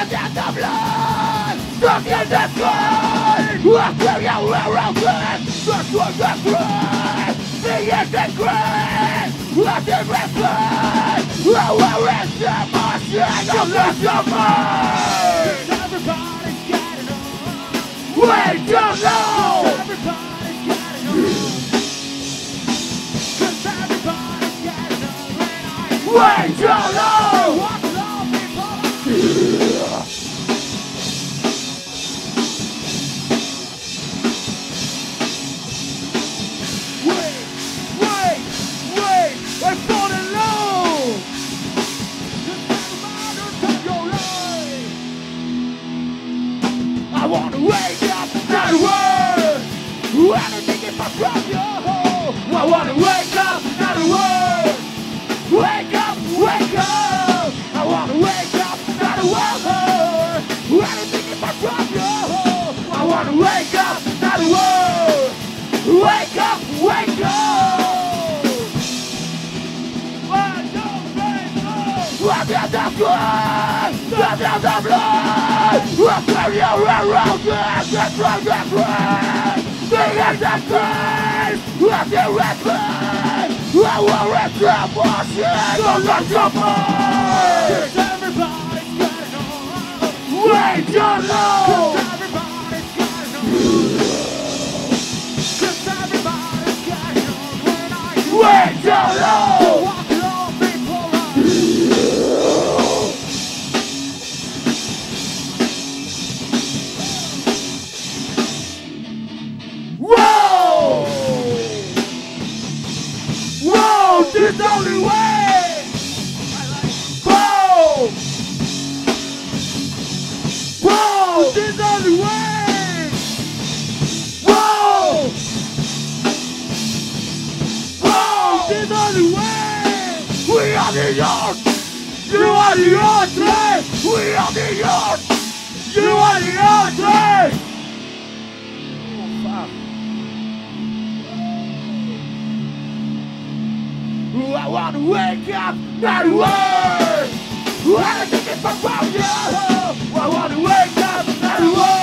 in the blood, stuck in the sky. I feel you around me, stuck on the ground. Me in the grave, lost in the blood. I will rest in my sin, I'll lose your mind. Everybody's getting on. We don't know. Everybody's getting on. 'Cause everybody's getting on. We don't know. Walk along, people. Wait, I'm falling low. I wanna wake up, not a word. Anything if I drop your hole. I wanna wake up, not a word. Wake up, wake up. I wanna wake up, not a word. Anything if I drop your hole. I wanna wake up, not a word. Wake up, wake up. Look at the blood, look at the blood. I feel you around me, just like the blood. The end of time, let the weapon. I will return for sin, don't let your mind. 'Cause everybody's getting on. We don't know. 'Cause everybody's getting on. 'Cause everybody's getting on. When I We don't know. walk along, people. Whoa! Whoa! This is the only way! Whoa! Whoa! This is the only way! Whoa! Whoa! This is the only way! We are the earth! You are the earth! We are the earth! You are the earth! I wanna wake up, not a word. Anything if I found you. I wanna wake up, not a word.